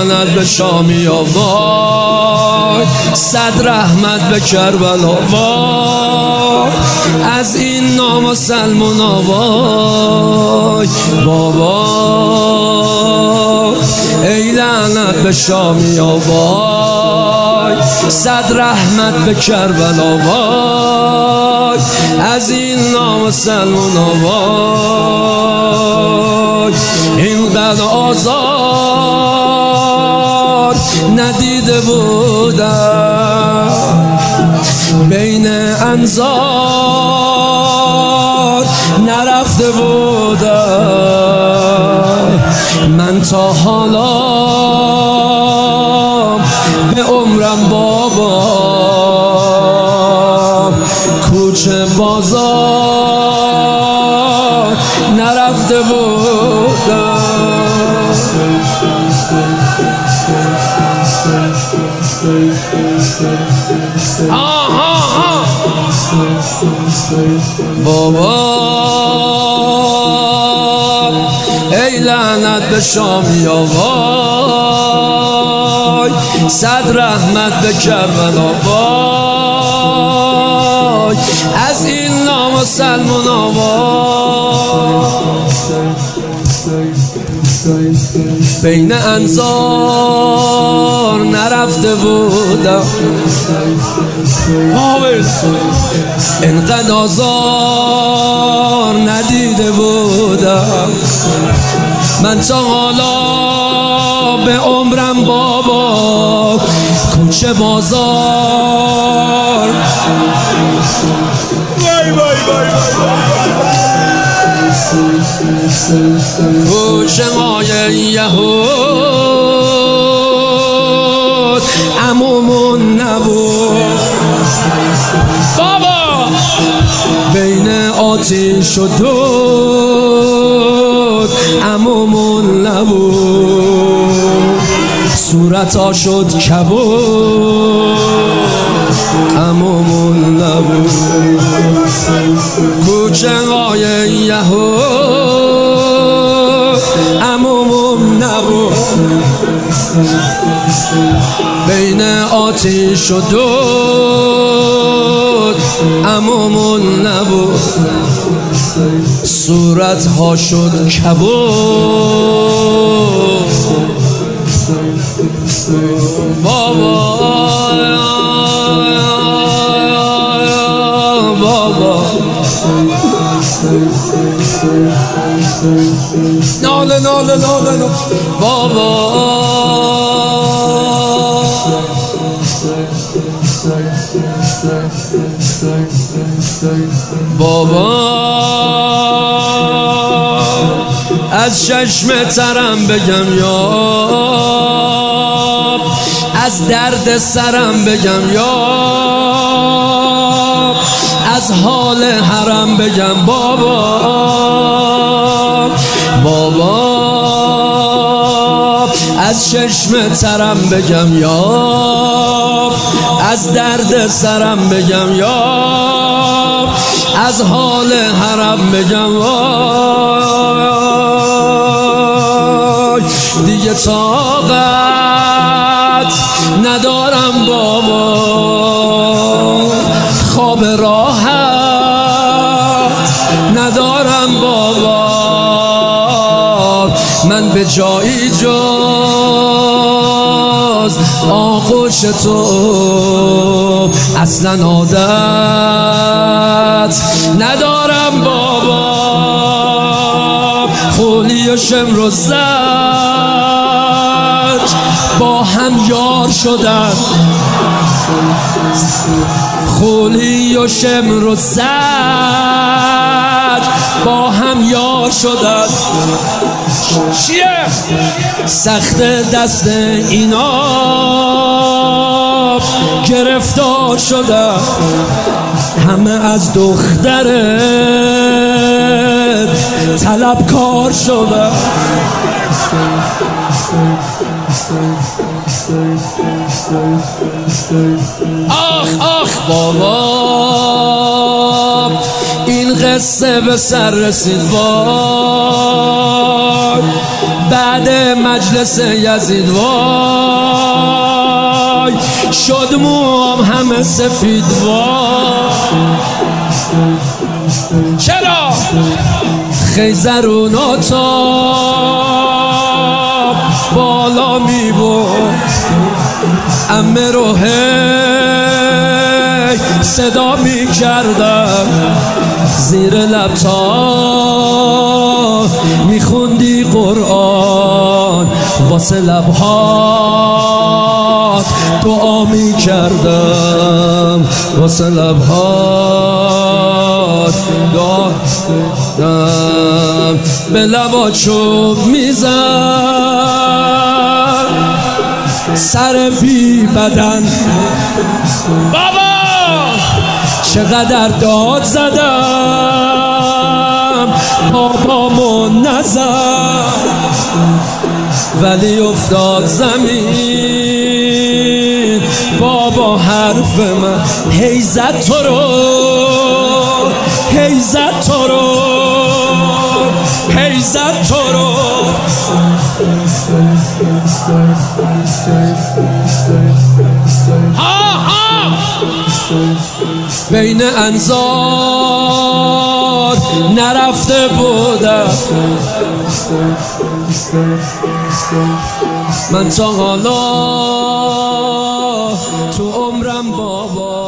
لعنت به شامیا وای، صد رحمت به کربلا وای، از این نامسلمونا وای بابا. ای لعنت به شامیا وای، صد رحمت به کربلا وای، از این نامسلمونا وای. اینقدر آزار ندیده بودم، بین انظار نرفته بودم، من تا حالا به عمرم بابا کوچه بازار نرفته بودم. بابا ای لعنت به شامیا وای، صد رحمت به کربلا وای، از این نامسلمونا وای. بین انظار نرفته بودم، اینقدر آزار ندیده بودم، من تا حالا به عمرم بابا کوچه بازار. کوچه مای یهود عمومون نبود بابا، بین آتیش و دود عمومون نبود، صورتا شد کبود عمومون نبود. کوچه های یهود عمومون نبود، بین آتیش و دود عمومون نبود، صورت ها شد کبود بابا. بابا ناله ناله ناله بابا. بابا از چشم ترم بگم یا، از درد سرم بگم یا، از حال حرم بگم بابا. بابا از چشم ترم بگم یا، از درد سرم بگم یا، از حال حرم بگم وای. دیگه طاقت ندارم بابا، خواب راحت ندارم بابا، من به جایی جز آغوش تو اصلا عادت ندارم بابا. خولی و شمر و زج با هم یار شدن، خولی و شمر و زج با هم یار شدن. چیه؟ سخت دست اینا گرفتار شدن، همه از دخترت طلبکار شدن. آخ آخ بابا این قصه به سر رسید وای، بعد مجلس یزید وای شد موام همه سفید وای. چرا؟ خیزرون آتاب بالا می بود امه رو هی صدا می کردم زیر لبتا می خوندی قرآن واسه لبهات دعا می کردم واسه لبهات دعا کردم به لبا چوب میزن سر بی بدن بابا چقدر داد زدم بابامو نزد ولی افتاد زمین بابا حرف من هی زد تو رو هی زد تو رو هی زد تو رو. بین انظار نرفته بودم من تا حالا تو عمرم بابا